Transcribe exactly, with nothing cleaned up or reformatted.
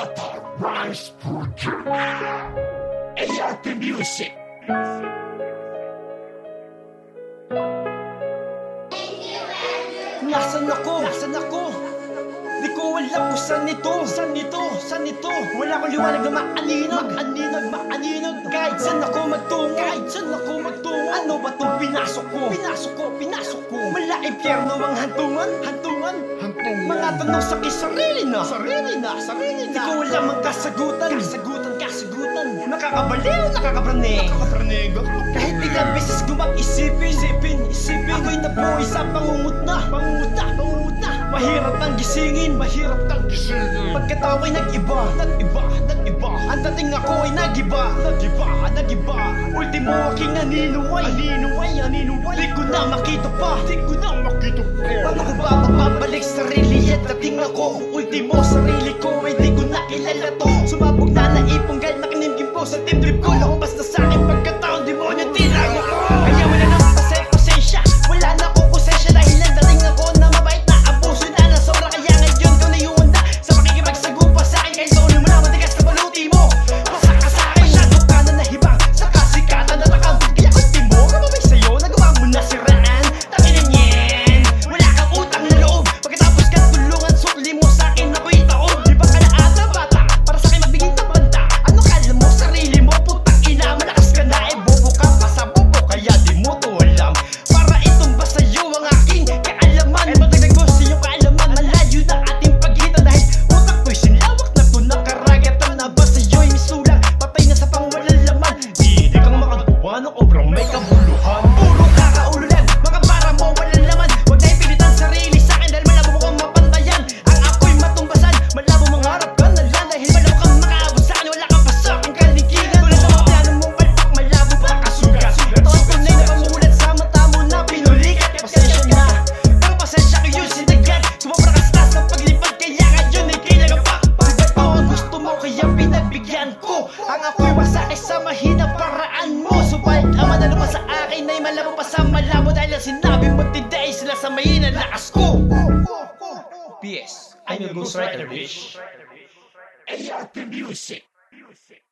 Avatar Rise Project A R P Music. Nasaan ako? Nasaan ako? Di ko alam kung saan ito. Saan ito? Saan ito? Wala akong liwanag na maaninag. Maaninag, maaninag. Kahit saan ako magtungo. Kahit saan ako magtungo. Ano ba itong pinasok ko? Pinasok ko, pinasok ko. Mala impyerno ang hantungan. Hantungan. Hantungan. Mga tanong sa sarili na. Sarili na, sarili na. Di ko alam ang kasagutan. Kasagutan, kasagutan. Nakakabaliw, nakakapranig. Nakakapranig. Kahit ilang beses ko mag-isipin. Isipin, isipin. Ako'y nabuhay sa pangungut na. Pangungut na, pangungut na. Mahirap ang gisingin. Mahirap ang gisingin. Pagkatao ko'y nag-iba. Nag-iba, nag-iba. Ang dating ako ay nag-iba. Nag-iba, nag-iba. Ultimo aking aninuway. Aninuway, aninuway. Di ko na makita pa. Di ko na makita pa. Paano ko ba mapapalik sarili at dating ako? Ultimo sarili ko ay di ko na kilala to. Sumabog na naipunggal na kinimkim po sa team trip ko. Lumabas na sa akin pagkataon demonyo tinago ko. Kaya wala nang pasay pasensya. Wala na akong konsensya dahil ang dating ako na mabait na abuso na na sobra. Kaya ngayon ko naiwan na sa pakikipagsagupa sa akin. Kahit sa ulo mo na matigas na baluti mo. Basa ka sa akin, masyado ka na nahibang sa kasikatan na takam. Kaya ultimo, kamabay sa'yo, nagawa mo na siraan. Takinan yan, wala kang utang na loob. Pagkatapos ka tulungan, sukli mo sa akin ako'y taon. Di ba ka na ata bata, para sa akin magbigay ng banda. Ano kala mo sarili mo, putang ina, malakas ka na eh. Bobo ka pa sa bobo, kaya di mo to alam. Para itong ba sa'yo ang aking kaalaman. Eh magdagdag mo sa iyong kaalaman, malayo na ating pagitan. Dahil utak ko'y sinlawak na to nakaragatan. Na ba sa'yo'y misulang, patay na sa pangwalang laman. Di di kang makagawa ng obrang may kabuluhan. Puro kakaulo lang, mga para mo walang laman. Huwag na ipilitan sarili sa akin dahil malabo mo kang mapantayan. Ang ako'y matumbasan, malabo mangarap ka na lang. Dahil malabo kang makaabot sa akin, wala ka pa sa aking kalikigan. Tulad ng mga plano mong palpak, malabo pa kasugat. Ito ang tunay na pamulat sa mata mo na pinulikat. Pasensya na, pero pasensya ko yun sinagat. Sumobra ka sa taas ng paglipad, kaya ngayon ay kailangan pa. Bakit ito ang gusto mo, kaya pinagbigyan ko. Ang ako'y masakit sa mahinang paraan mo. Subalit ang manalo pa sa akin ay malabo pa sa malabo. Dahil ang sinabi mo tinday sila sa mahinang lakas ko. P S I'm your ghostwriter, bitch. A R P Music.